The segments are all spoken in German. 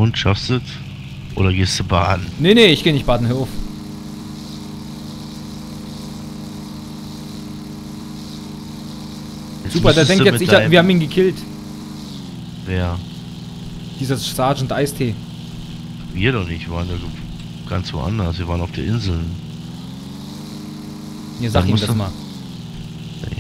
Und schaffst du es? Oder gehst du baden? Nee, nee, ich gehe nicht baden, hör auf. Super, der denkt jetzt, wir haben ihn gekillt. Wer? Dieser Sergeant Eistee. Wir doch nicht, wir waren ja ganz woanders. Wir waren auf der Insel. Ja, sag ihm das mal. Nee.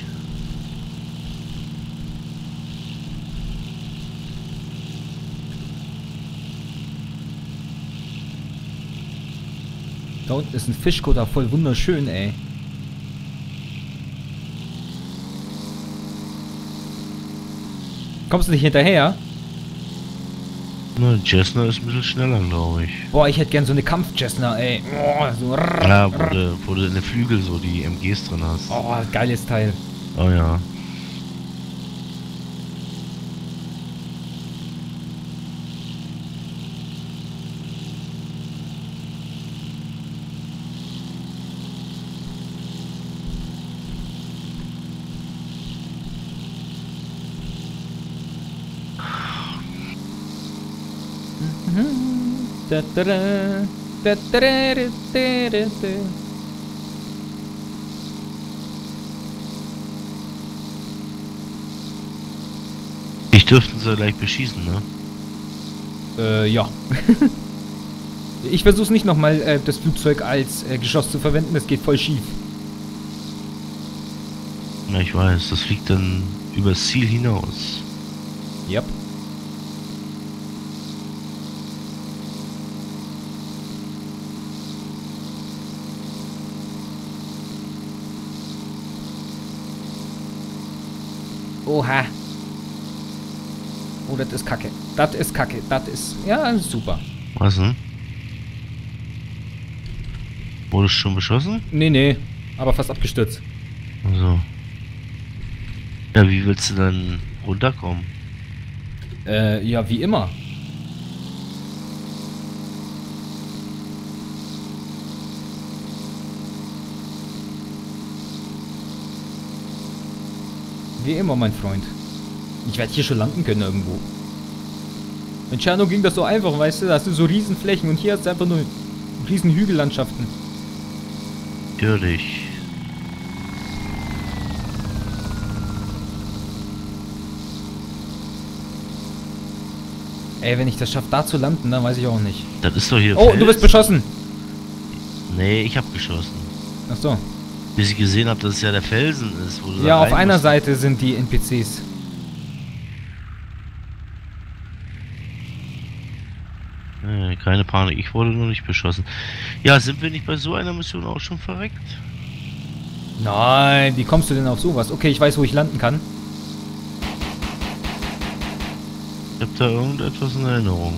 Da unten ist ein Fischkutter, voll wunderschön, ey. Kommst du nicht hinterher? Na, Cessna ist ein bisschen schneller, glaube ich. Boah, ich hätte gern so eine Kampf-Cessna, ey. Oh, so Ja, wo du in den Flügel so die MGs drin hast. oh, geiles Teil. Oh ja. Ich dürften sie gleich beschießen, ne? Ja. Ich versuch's nicht nochmal, das Flugzeug als Geschoss zu verwenden, das geht voll schief. Ja, ich weiß, das fliegt dann übers Ziel hinaus. Yep. Oha. Oh, das ist kacke. Das ist kacke. Das ist... Ja, super. Was denn? Wurdest du schon beschossen? Nee, nee. Aber fast abgestürzt. Also. Ja, wie willst du dann runterkommen? Ja, wie immer. Wie immer, mein Freund. Ich werde hier schon landen können irgendwo. In Tscherno ging das so einfach, weißt du? Da hast du so Riesenflächen und hier hast du einfach nur riesen Hügellandschaften. Natürlich. Ey, wenn ich das schaffe, da zu landen, dann weiß ich auch nicht. Das ist doch hier. Oh, Fels. du bist beschossen. Nee, ich hab geschossen. Ach so. Bis ich gesehen habe, dass es ja der Felsen ist, wo du Ja, da auf rein einer musst. Seite sind die NPCs. Nee, keine Panik, ich wurde nur nicht beschossen. Ja, sind wir nicht bei so einer Mission auch schon verreckt? Nein, wie kommst du denn auf sowas? Okay, ich weiß, wo ich landen kann. Ich hab da irgendetwas in Erinnerung.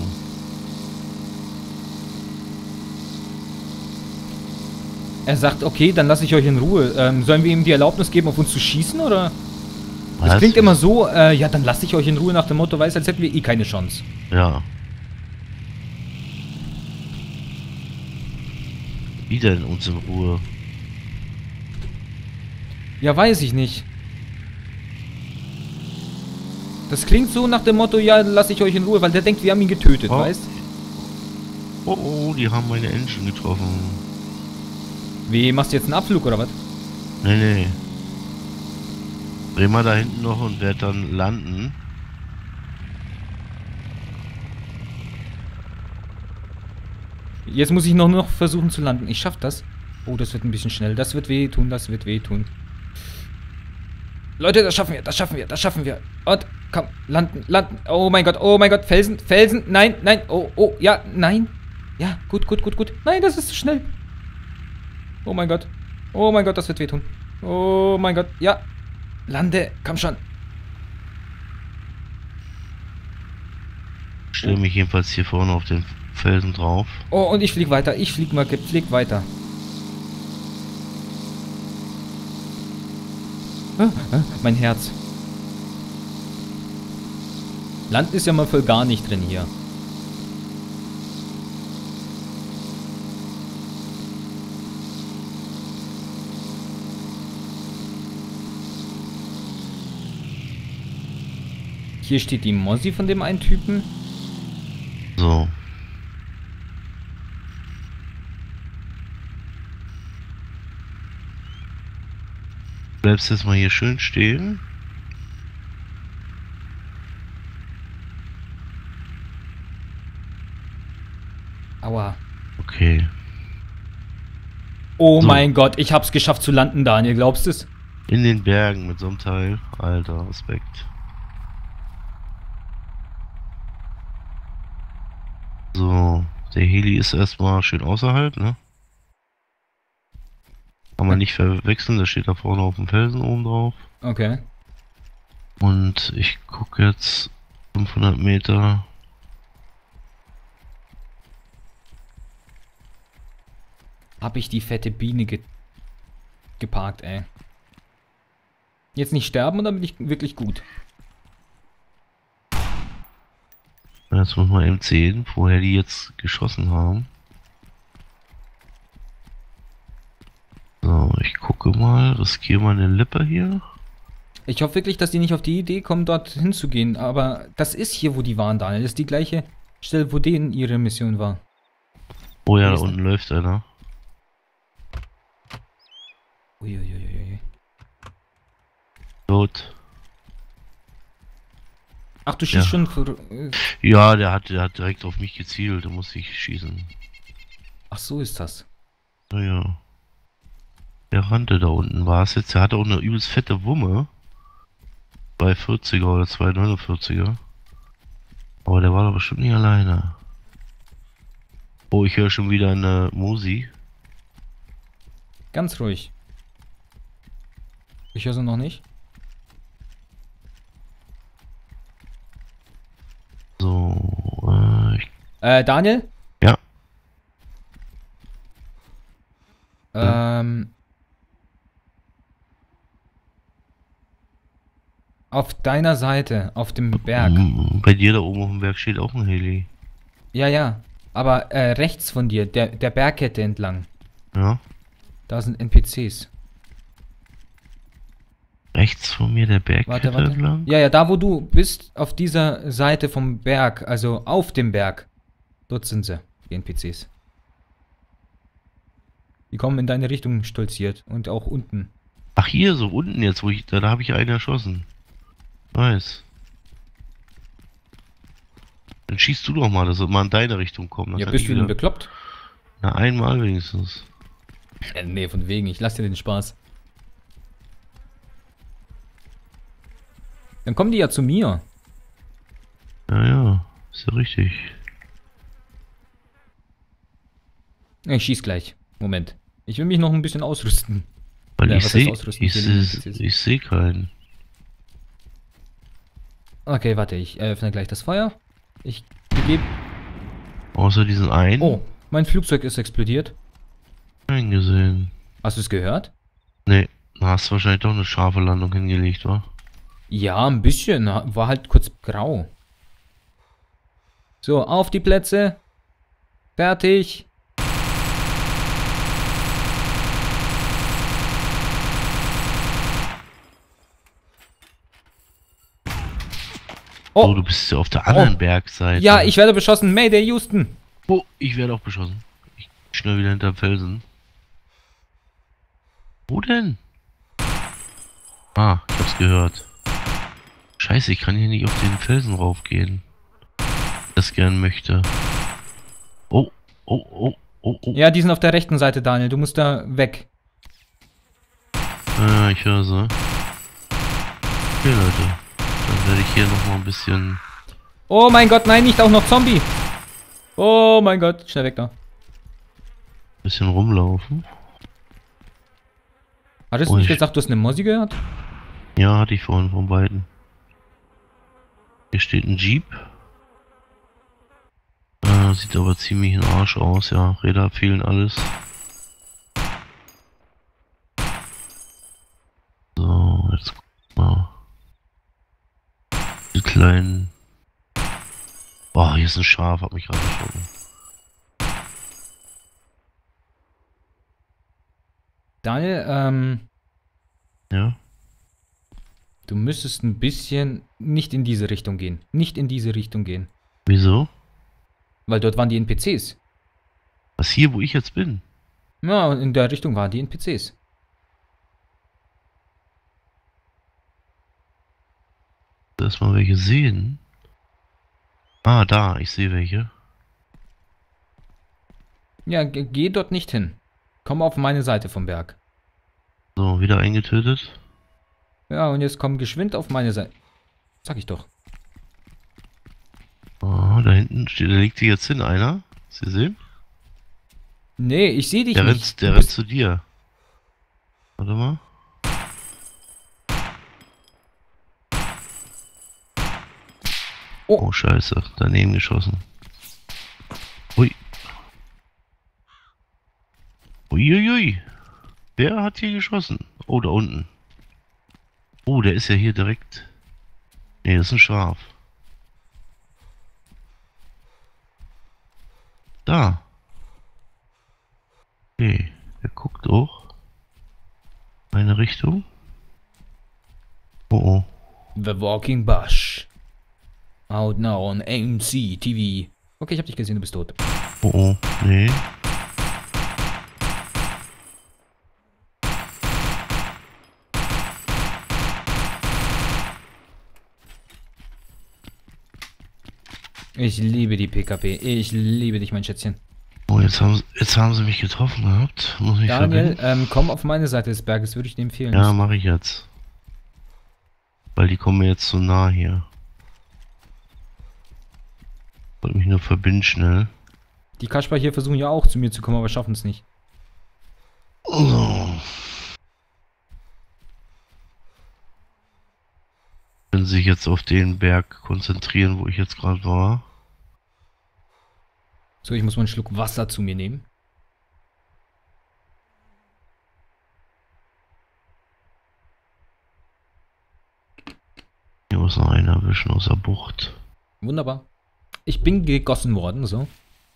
Er sagt, okay, dann lasse ich euch in Ruhe. Sollen wir ihm die Erlaubnis geben, auf uns zu schießen, oder? Das Was? klingt immer so, ja, dann lasse ich euch in Ruhe nach dem Motto, weiß, als hätten wir eh keine Chance. Ja. Wie denn uns in Ruhe? Ja, weiß ich nicht. Das klingt so nach dem Motto, ja, lasse ich euch in Ruhe, weil der denkt, wir haben ihn getötet, Oh. weißt? Oh, oh, die haben meine Engine getroffen. Wie, machst du jetzt einen Abflug, oder was? Nee, nee. Dreh mal da hinten noch und werd dann landen. Jetzt muss ich nur noch versuchen zu landen. Ich schaff das. Oh, das wird ein bisschen schnell. Das wird wehtun, das wird wehtun. Leute, das schaffen wir, das schaffen wir, das schaffen wir. Und, komm, landen, landen. Oh mein Gott, Felsen, Felsen. Nein, nein, oh, oh, ja, nein. Ja, gut, gut, gut, gut. Nein, das ist zu schnell. Oh mein Gott, das wird wehtun. Oh mein Gott, ja. Lande, komm schon. Ich stelle mich jedenfalls hier vorne auf den Felsen drauf. Oh, und ich flieg weiter, ich flieg mal gepflegt weiter. Mein Herz. Land ist ja mal voll gar nicht drin hier. Hier steht die Mossi von dem einen Typen. So. So. Bleibst jetzt mal hier schön stehen. Aua. Okay. Oh So. mein Gott, ich hab's geschafft zu landen, Daniel, glaubst du es? In den Bergen mit so einem Teil. Alter, Respekt. So, der Heli ist erstmal schön außerhalb, ne? Kann man nicht verwechseln, der steht da vorne auf dem Felsen oben drauf. Okay. Und ich gucke jetzt 500 Meter. Hab ich die fette Biene geparkt, ey. Jetzt nicht sterben und dann bin ich wirklich gut. Jetzt muss man eben sehen, woher die jetzt geschossen haben. So, ich gucke mal, riskiere mal eine Lippe hier. Ich hoffe wirklich, dass die nicht auf die Idee kommen, dort hinzugehen. Aber das ist hier, wo die waren, Daniel. Das ist die gleiche Stelle, wo denen ihre Mission war. Oh ja, Wo da ist unten läuft einer. Uiuiuiui. Tot. Ach, du schießt Ja. schon für... Ja, der hat direkt auf mich gezielt, da muss ich schießen. Ach, so ist das. Naja. Der rannte da unten, war es jetzt. Der hatte auch eine übelst fette Wumme. 240er oder 249er. Aber der war doch bestimmt nicht alleine. Oh, ich höre schon wieder eine Musi. Ganz ruhig. Ich höre sie noch nicht. So, Daniel? Ja. Auf deiner Seite, auf dem Berg. Bei dir da oben auf dem Berg steht auch ein Heli. Ja, ja. Aber rechts von dir, der Bergkette entlang. Ja. Da sind NPCs. Rechts von mir der Bergkette Warte. entlang. Ja, ja, da wo du bist, auf dieser Seite vom Berg, also auf dem Berg. Dort sind sie, die NPCs. Die kommen in deine Richtung stolziert und auch unten. Ach hier, so unten jetzt, wo ich, da habe ich einen erschossen. Nice. Dann schießt du doch mal, dass er mal in deine Richtung kommt. Dann Ja, kann bist ich du denn wieder- bekloppt? Na, einmal wenigstens. Nee, von wegen, ich lass dir den Spaß. Dann kommen die ja zu mir. Ja, ja, ist ja richtig. Ich schieß gleich. Moment. Ich will mich noch ein bisschen ausrüsten. Weil Ja, ich was heißt sehe, ausrüsten? Ich will die NPCs. ich sehe keinen. Okay, warte, ich öffne gleich das Feuer. Ich gebe... Außer diesen einen. Oh, mein Flugzeug ist explodiert. Keinen gesehen. Hast du es gehört? Nee, da hast du wahrscheinlich doch eine scharfe Landung hingelegt, wa? Ja, ein bisschen. War halt kurz grau. So, auf die Plätze. Fertig. Oh, Oh, du bist ja auf der anderen Oh. Bergseite. ja, ich werde beschossen. Mayday, Houston. Oh, ich werde auch beschossen. Ich schnell wieder hinterm Felsen. Wo denn? Ah, ich hab's gehört. Scheiße, ich kann hier nicht auf den Felsen raufgehen. Das gern möchte. Oh, oh, oh, oh, oh. Ja, die sind auf der rechten Seite, Daniel. Du musst da weg. Ah, ich höre sie. Okay, Leute. Dann werde ich hier nochmal ein bisschen... Oh mein Gott, nein, nicht auch noch Zombie. Oh mein Gott, schnell weg da. rumlaufen. Hattest du Oh, nicht ich- gesagt, du hast eine Mosi gehört? Ja, hatte ich vorhin von beiden. Hier steht ein Jeep. Sieht aber ziemlich in Arsch aus, ja. Räder fehlen alles. So, jetzt guck mal. Die kleinen... Boah, hier ist ein Schaf, hab mich gerade erschrocken. Daniel, Ja? du müsstest ein bisschen nicht in diese Richtung gehen. Nicht in diese Richtung gehen. Wieso? Weil dort waren die NPCs. Was hier, wo ich jetzt bin? Ja, und in der Richtung waren die NPCs. Lass mal welche sehen. Ah, da, ich sehe welche. Ja, geh dort nicht hin. Komm auf meine Seite vom Berg. So, wieder eingetötet. Ja, und jetzt komm geschwind auf meine Seite. Sag ich doch. Oh, da hinten steht, da liegt sie jetzt hin, einer. Sie sehen? Nee, ich sehe dich Der nicht. rennt, der rennt zu dir. Warte mal. Oh. Oh, scheiße. Daneben geschossen. Ui. Uiuiui. Wer hat hier geschossen? Oh, da unten. Oh, der ist ja hier direkt. Nee, das ist ein Schaf. Da. Okay, der guckt auch. Meine Richtung. Oh, oh. The Walking Bush. Out now on AMC TV. Okay, ich hab dich gesehen, du bist tot. Oh, oh. Nee. Ich liebe die PKP. Ich liebe dich, mein Schätzchen. Oh, jetzt haben sie mich getroffen gehabt. Muss ich Daniel, verbinden? komm auf meine Seite des Berges, würde ich dir empfehlen. Ja, mache ich jetzt. Weil die kommen mir jetzt so nah hier. Wollte mich nur verbinden schnell. Die Kasper hier versuchen ja auch zu mir zu kommen, aber schaffen es nicht. So. Können sich jetzt auf den Berg konzentrieren, wo ich jetzt gerade war. So, ich muss mal einen Schluck Wasser zu mir nehmen. Hier muss noch einer erwischen aus der Bucht. Wunderbar. Ich bin gegossen worden, so.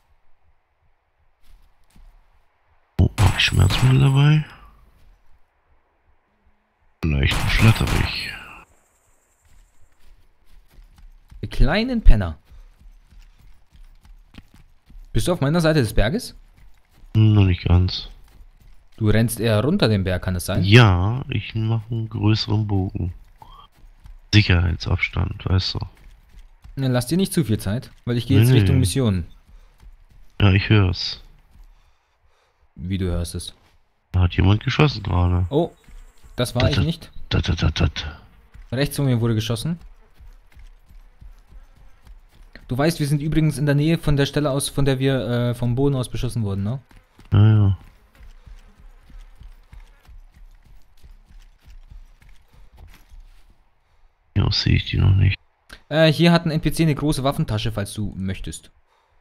Oh, habe ich Schmerzmittel dabei? Vielleicht ein Flatterwig. Die kleinen Penner. Bist du auf meiner Seite des Berges? Noch nicht ganz. Du rennst eher runter den Berg, kann es sein? Ja, ich mache einen größeren Bogen. Sicherheitsabstand, weißt du. Dann lass dir nicht zu viel Zeit, weil ich gehe Nee, jetzt Richtung nee. Mission. Ja, ich hör's. Wie du hörst es. Da hat jemand geschossen gerade. Oh, das war ich nicht. Dat. Rechts von mir wurde geschossen. Du weißt, wir sind übrigens in der Nähe von der Stelle aus, von der wir vom Boden aus beschossen wurden, ne? Ja. Ja, sehe ich die noch nicht. Hier hat ein NPC eine große Waffentasche, falls du möchtest.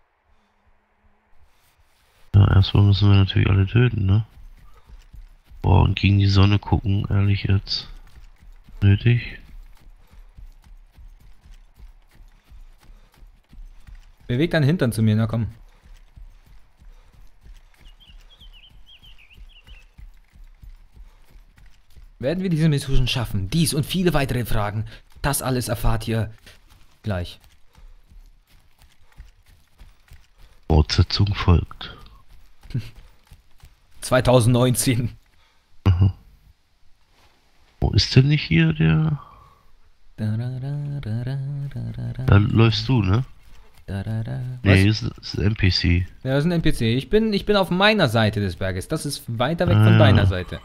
Ja, erstmal müssen wir natürlich alle töten, ne? Boah, und gegen die Sonne gucken, ehrlich jetzt. Nötig. Beweg deinen Hintern zu mir, na komm. Werden wir diese Mission schaffen? Dies und viele weitere Fragen. Das alles erfahrt ihr gleich. Fortsetzung folgt. 2019. Wo ist denn nicht hier der? Da läufst du, ne? Nee, ist ein NPC. Ja, das ist ein NPC. Ich bin auf meiner Seite des Berges. Das ist weiter weg von deiner Seite.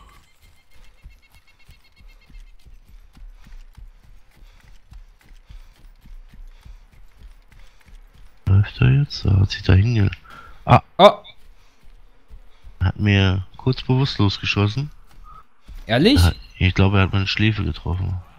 Läuft er jetzt? Da hat sich da hinge... Ah, Oh, hat mir kurz bewusstlos geschossen. ehrlich? Ich glaube, er hat meine Schläfe getroffen.